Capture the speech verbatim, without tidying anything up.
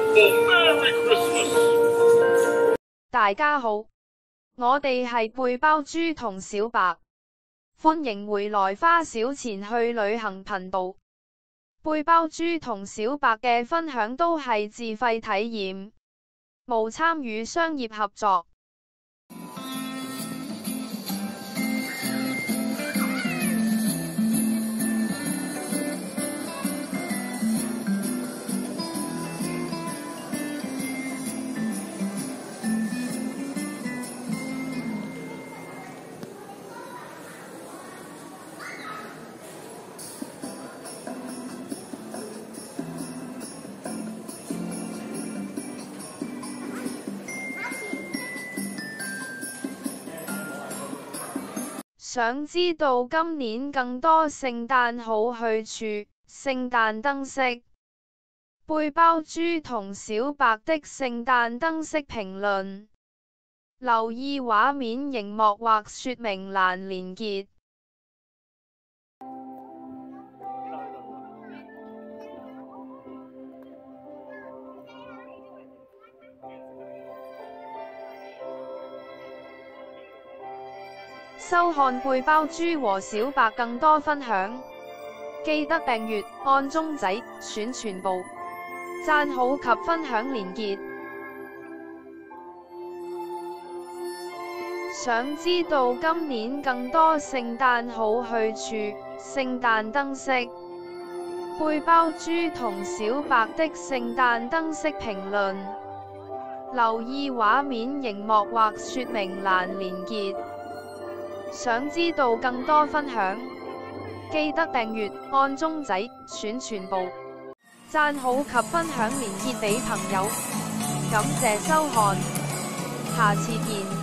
大家好，我哋係背包豬同小白，歡迎回來花小錢去旅行頻道。背包豬同小白嘅分享都係自費體驗，無參與商業合作。想知道今年更多聖誕好去處、聖誕燈飾、背包豬同小白的聖誕燈飾評論，留意畫面螢幕或說明欄連結。收看背包豬和小白更多分享，記得訂閱、按鐘仔、選全部、讚好及分享連結。想知道今年更多聖誕好去處、聖誕燈飾、背包豬同小白的聖誕燈飾評論，留意畫面螢幕或說明欄連結。想知道更多分享，記得訂閱、按鐘仔、選全部、讚好及分享連結俾朋友。感謝收看，下次見。